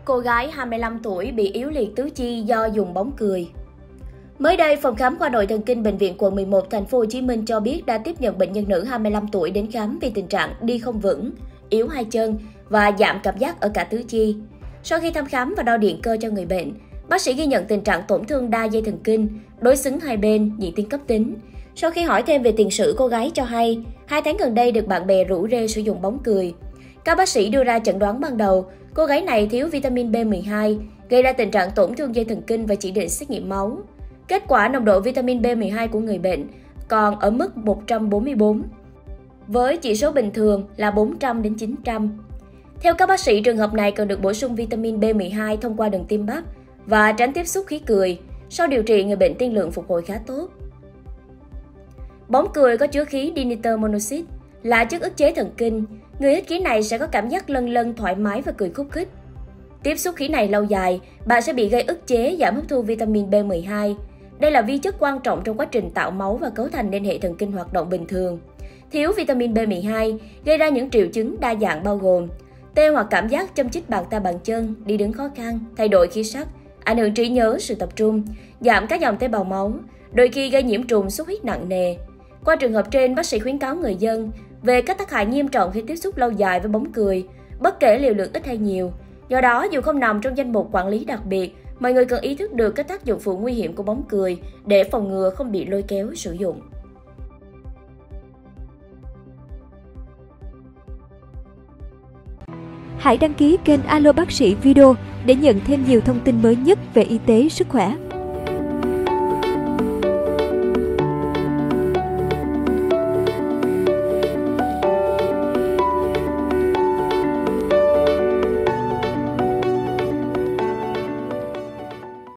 cô gái 25 tuổi bị yếu liệt tứ chi do dùng bóng cười. Mới đây, phòng khám khoa nội thần kinh bệnh viện quận 11 thành phố Hồ Chí Minh cho biết đã tiếp nhận bệnh nhân nữ 25 tuổi đến khám vì tình trạng đi không vững, yếu hai chân và giảm cảm giác ở cả tứ chi. Sau khi thăm khám và đo điện cơ cho người bệnh, bác sĩ ghi nhận tình trạng tổn thương đa dây thần kinh, đối xứng hai bên, nhịp tim cấp tính. Sau khi hỏi thêm về tiền sử, cô gái cho hay 2 tháng gần đây được bạn bè rủ rê sử dụng bóng cười. Các bác sĩ đưa ra chẩn đoán ban đầu, cô gái này thiếu vitamin B12, gây ra tình trạng tổn thương dây thần kinh và chỉ định xét nghiệm máu. Kết quả nồng độ vitamin B12 của người bệnh còn ở mức 144, với chỉ số bình thường là 400 đến 900. Theo các bác sĩ, trường hợp này cần được bổ sung vitamin B12 thông qua đường tim bắp và tránh tiếp xúc khí cười. Sau điều trị, người bệnh tiên lượng phục hồi khá tốt. Bóng cười có chứa khí dinitơ monoxide là chất ức chế thần kinh. Người hít khí này sẽ có cảm giác lân lân, thoải mái và cười khúc khích. Tiếp xúc khí này lâu dài, bạn sẽ bị gây ức chế, giảm hấp thu vitamin B12. Đây là vi chất quan trọng trong quá trình tạo máu và cấu thành nên hệ thần kinh hoạt động bình thường. Thiếu vitamin B12 gây ra những triệu chứng đa dạng bao gồm tê hoặc cảm giác châm chích bàn tay bàn chân, đi đứng khó khăn, thay đổi khí sắc, ảnh hưởng trí nhớ, sự tập trung, giảm các dòng tế bào máu, đôi khi gây nhiễm trùng, xuất huyết nặng nề. Qua trường hợp trên, bác sĩ khuyến cáo người dân về các tác hại nghiêm trọng khi tiếp xúc lâu dài với bóng cười, bất kể liều lượng ít hay nhiều. Do đó, dù không nằm trong danh mục quản lý đặc biệt, mọi người cần ý thức được các tác dụng phụ nguy hiểm của bóng cười để phòng ngừa không bị lôi kéo sử dụng. Hãy đăng ký kênh Alo Bác sĩ Video để nhận thêm nhiều thông tin mới nhất về y tế, sức khỏe.